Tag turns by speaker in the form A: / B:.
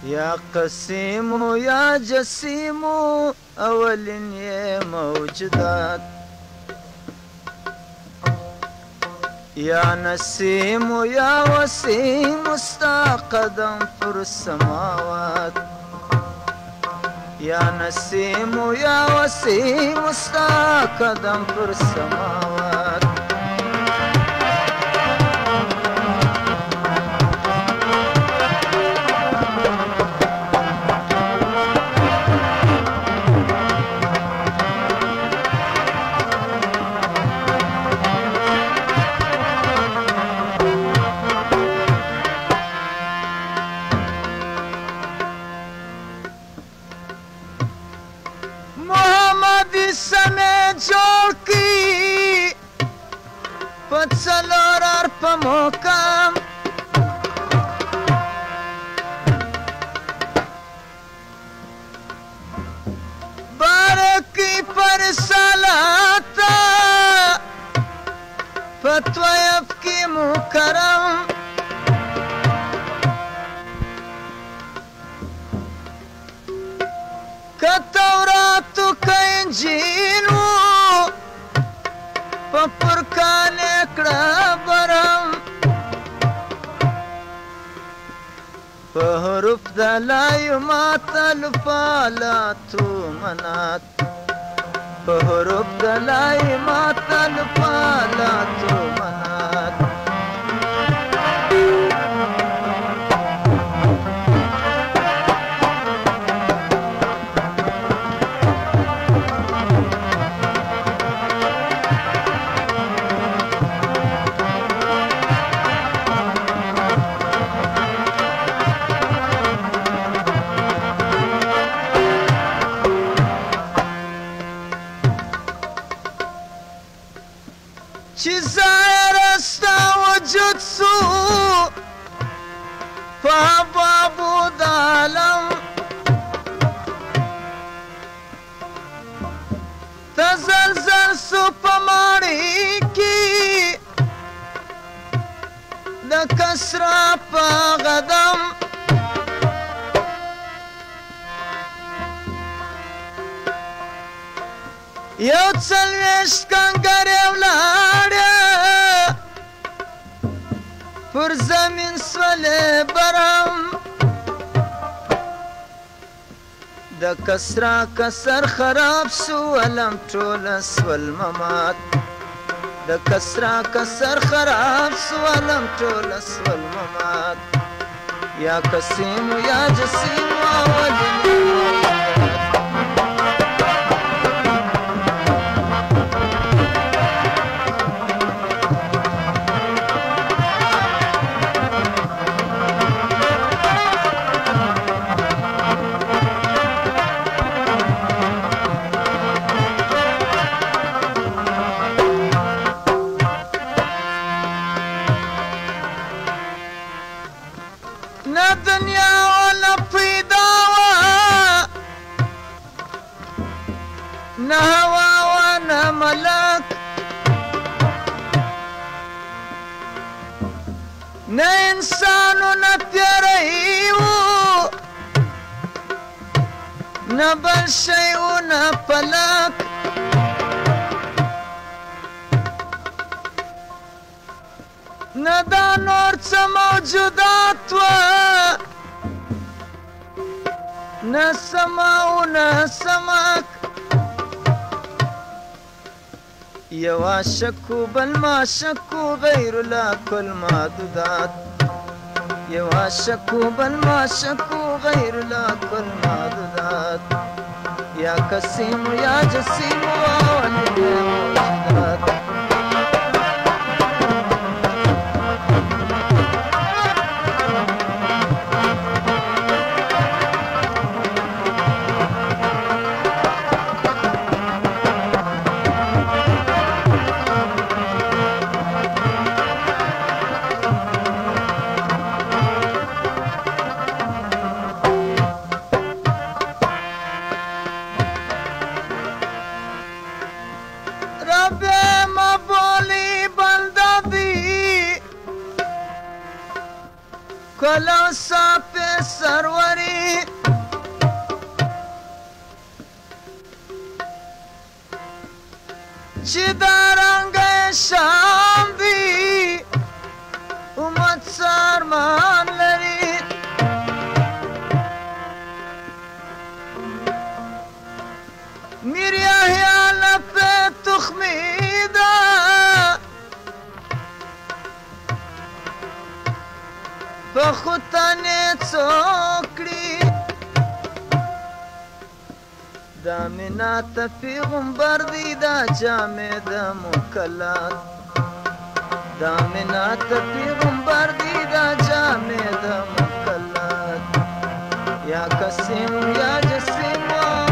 A: يا قسيم يا جسيم أول يا موجودات يا نسيم يا وسيم استقدم في السماوات يا نسيم يا وسيم استقدم في السماوات جوړ په څلور په مقام بارکی پر صلات په طیب کې مکرم که تورات که انجیل پرکان اکڑا برم په حروف دلای ماتل فالاتو منات په حروف دلای ماتل فالاتو منات چې ظاهر ستا وجود سو په بابو د عالم تزلزل سو په ماړی کې د کسرا په قدم یو څلوېښت کنګرې ولاړې پر زمین سولې برم د کسرا کسر خراب سو علم ټوله سول ممات د کسرا کسر خراب سو علم ټوله سول ممات یا قسیم یا جسیم اولین نه دنیا ولا پیدا وه نه هوا و نه ملک نه انسان و نه پیری و نه بل شی و نه پلک نه دا نور څه موجودات وه نه سما و نه سمک یو عاشق و بل معشق و غیر الله کل محدودات یو عاشق و بل معشق و غیر الله کل محدودات یا قسیم یا جسیم اول موجودات رب چې دا رنګه شام وي امت سارمان لري میر یحیی لپه تخمی ده په خوتنې څوکړي دا منات پیغمبر دی دا جامع د مکلات دا منات پیغمبر دی دا جامع د مکلات یا قسم یا جسم